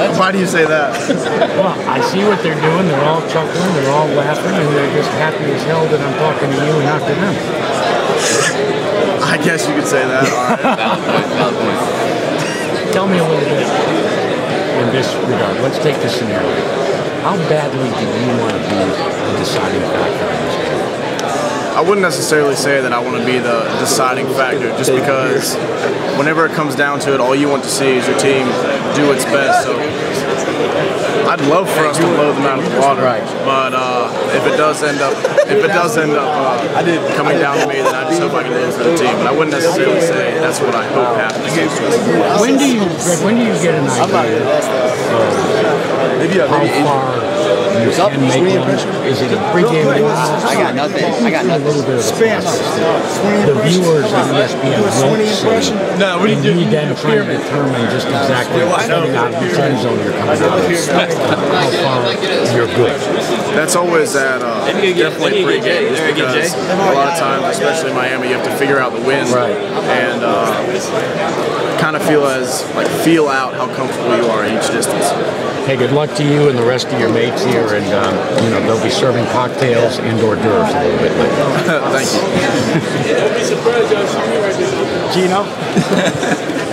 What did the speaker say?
Why do you say that? Well, I see what they're doing. They're all chuckling. They're all laughing, and they're just happy as hell that I'm talking to you and not to them. I guess you could say that. All right. Tell me a little bit in this regard. Let's take the scenario. How badly do you want to be the deciding factor in this game? I wouldn't necessarily say that I want to be the deciding factor, just because whenever it comes down to it, all you want to see is your team do its best. So I'd love for us to blow them out of the water, but if it does end up coming down to me, then I just hope I can do it for the team. But I wouldn't necessarily say that's what I hope happens against us. When do you get an idea of how far you can make one? Is it a pregame? I got nothing. I got nothing. A little bit of the viewers on ESPN won't see. No, what do you do? You then try to determine just exactly what time zone you're coming out of. How far you're good. That's always at definitely pregame, just because a lot of times, especially in Miami, you have to figure out the wind and kind of feel out how comfortable you are at each distance. Hey, good luck to you and the rest of your mates here, and they'll be serving cocktails and hors d'oeuvres a little bit later. Thank you. Gino?